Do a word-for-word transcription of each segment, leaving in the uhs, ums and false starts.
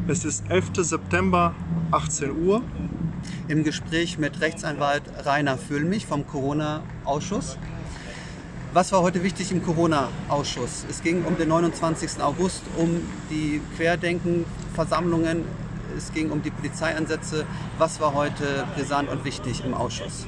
Es ist elfter September, achtzehn Uhr. Im Gespräch mit Rechtsanwalt Rainer Füllmich vom Corona-Ausschuss. Was war heute wichtig im Corona-Ausschuss? Es ging um den neunundzwanzigsten August, um die Querdenken-Versammlungen, es ging um die Polizeieinsätze. Was war heute brisant und wichtig im Ausschuss?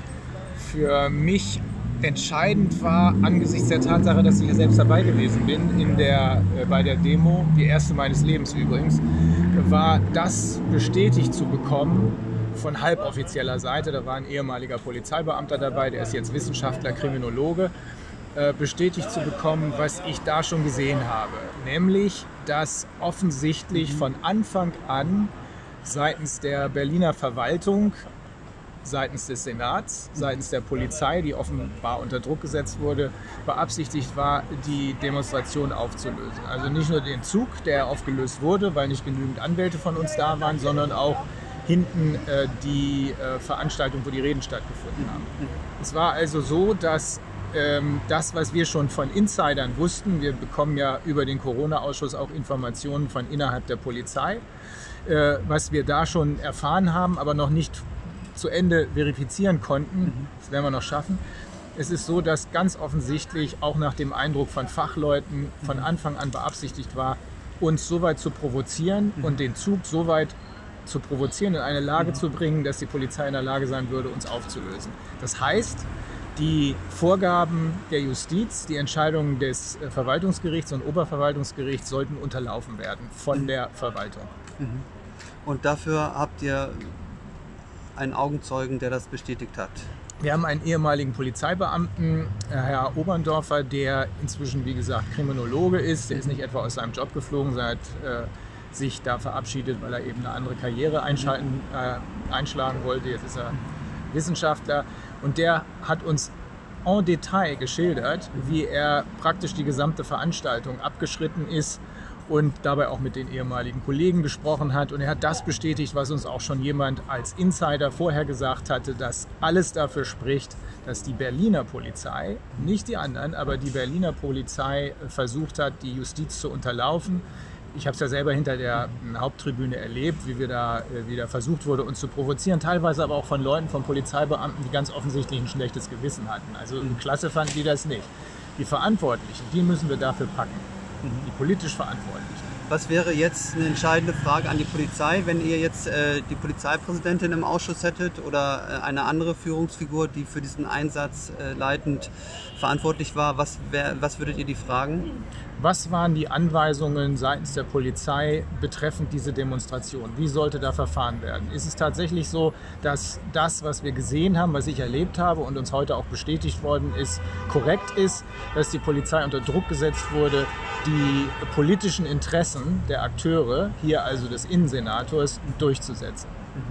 Für mich entscheidend war, angesichts der Tatsache, dass ich ja selbst dabei gewesen bin in der, äh, bei der Demo, die erste meines Lebens übrigens, war das bestätigt zu bekommen von halboffizieller Seite. Da war ein ehemaliger Polizeibeamter dabei, der ist jetzt Wissenschaftler, Kriminologe, äh, bestätigt zu bekommen, was ich da schon gesehen habe. Nämlich, dass offensichtlich von Anfang an seitens der Berliner Verwaltung, seitens des Senats, seitens der Polizei, die offenbar unter Druck gesetzt wurde, beabsichtigt war, die Demonstration aufzulösen. Also nicht nur den Zug, der aufgelöst wurde, weil nicht genügend Anwälte von uns da waren, sondern auch hinten äh, die äh, Veranstaltung, wo die Reden stattgefunden haben. Es war also so, dass ähm, das, was wir schon von Insidern wussten, wir bekommen ja über den Corona-Ausschuss auch Informationen von innerhalb der Polizei, äh, was wir da schon erfahren haben, aber noch nicht zu Ende verifizieren konnten, das werden wir noch schaffen. Es ist so, dass ganz offensichtlich auch nach dem Eindruck von Fachleuten von Anfang an beabsichtigt war, uns so weit zu provozieren und den Zug so weit zu provozieren, in eine Lage zu bringen, dass die Polizei in der Lage sein würde, uns aufzulösen. Das heißt, die Vorgaben der Justiz, die Entscheidungen des Verwaltungsgerichts und Oberverwaltungsgerichts sollten unterlaufen werden von der Verwaltung. Und dafür habt ihr einen Augenzeugen, der das bestätigt hat? Wir haben einen ehemaligen Polizeibeamten, Herr Oberndorfer, der inzwischen, wie gesagt, Kriminologe ist. Der ist nicht etwa aus seinem Job geflogen, sondern hat äh, sich da verabschiedet, weil er eben eine andere Karriere einschalten, äh, einschlagen wollte. Jetzt ist er Wissenschaftler und der hat uns en Detail geschildert, wie er praktisch die gesamte Veranstaltung abgeschritten ist und dabei auch mit den ehemaligen Kollegen gesprochen hat. Und er hat das bestätigt, was uns auch schon jemand als Insider vorher gesagt hatte, dass alles dafür spricht, dass die Berliner Polizei, nicht die anderen, aber die Berliner Polizei versucht hat, die Justiz zu unterlaufen. Ich habe es ja selber hinter der Haupttribüne erlebt, wie wir da wieder versucht wurde, uns zu provozieren. Teilweise aber auch von Leuten, von Polizeibeamten, die ganz offensichtlich ein schlechtes Gewissen hatten. Also klasse fanden die das nicht. Die Verantwortlichen, die müssen wir dafür packen. Die politisch Verantwortlichen. Was wäre jetzt eine entscheidende Frage an die Polizei, wenn ihr jetzt äh, die Polizeipräsidentin im Ausschuss hättet oder äh, eine andere Führungsfigur, die für diesen Einsatz äh, leitend verantwortlich war? Was, wär, was würdet ihr die fragen? Was waren die Anweisungen seitens der Polizei betreffend diese Demonstration? Wie sollte da verfahren werden? Ist es tatsächlich so, dass das, was wir gesehen haben, was ich erlebt habe und uns heute auch bestätigt worden ist, korrekt ist, dass die Polizei unter Druck gesetzt wurde, die politischen Interessen der Akteure, hier also des Innensenators, durchzusetzen?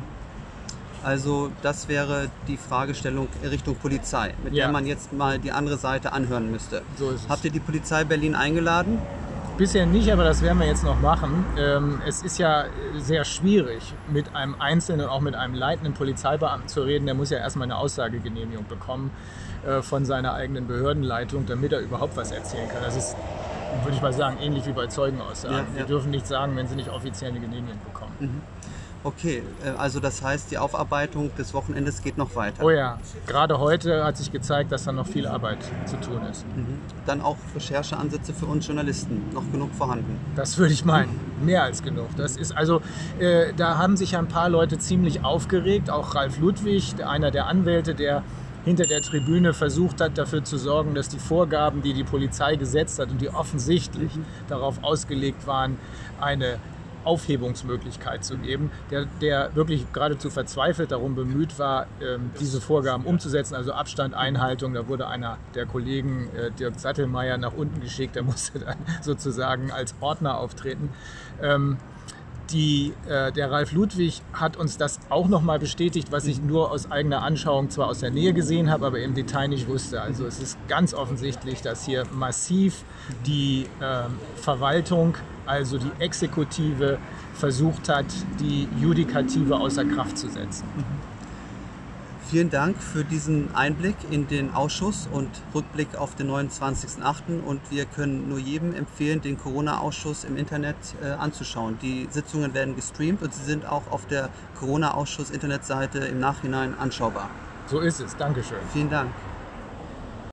Also das wäre die Fragestellung Richtung Polizei, mit Ja. der man jetzt mal die andere Seite anhören müsste. So ist es. Habt ihr die Polizei Berlin eingeladen? Bisher nicht, aber das werden wir jetzt noch machen. Ähm, es ist ja sehr schwierig, mit einem einzelnen, auch mit einem leitenden Polizeibeamten zu reden. Der muss ja erstmal eine Aussagegenehmigung bekommen äh, von seiner eigenen Behördenleitung, damit er überhaupt was erzählen kann. Das ist, würde ich mal sagen, ähnlich wie bei Zeugenaussagen. Ja, ja. Sie dürfen nichts sagen, wenn sie nicht offiziell eine Genehmigung bekommen. Mhm. Okay, also das heißt, die Aufarbeitung des Wochenendes geht noch weiter. Oh ja, gerade heute hat sich gezeigt, dass da noch viel Arbeit zu tun ist. Mhm. Dann auch Rechercheansätze für uns Journalisten, noch genug vorhanden. Das würde ich meinen, mehr als genug. Das ist also, äh, da haben sich ja ein paar Leute ziemlich aufgeregt, auch Ralf Ludwig, einer der Anwälte, der hinter der Tribüne versucht hat, dafür zu sorgen, dass die Vorgaben, die die Polizei gesetzt hat und die offensichtlich mhm. darauf ausgelegt waren, eine Aufhebungsmöglichkeit zu geben, der, der wirklich geradezu verzweifelt darum bemüht war, ähm, diese Vorgaben umzusetzen, also Abstand, Einhaltung. Da wurde einer der Kollegen, äh, Dirk Sattelmeier, nach unten geschickt, der musste dann sozusagen als Ordner auftreten. Ähm, Die, äh, der Ralf Ludwig hat uns das auch nochmal bestätigt, was ich nur aus eigener Anschauung zwar aus der Nähe gesehen habe, aber im Detail nicht wusste. Also es ist ganz offensichtlich, dass hier massiv die äh, Verwaltung, also die Exekutive, versucht hat, die Judikative außer Kraft zu setzen. Vielen Dank für diesen Einblick in den Ausschuss und Rückblick auf den neunundzwanzigsten achten Und wir können nur jedem empfehlen, den Corona-Ausschuss im Internet äh, anzuschauen. Die Sitzungen werden gestreamt und sie sind auch auf der Corona-Ausschuss-Internetseite im Nachhinein anschaubar. So ist es. Dankeschön. Vielen Dank.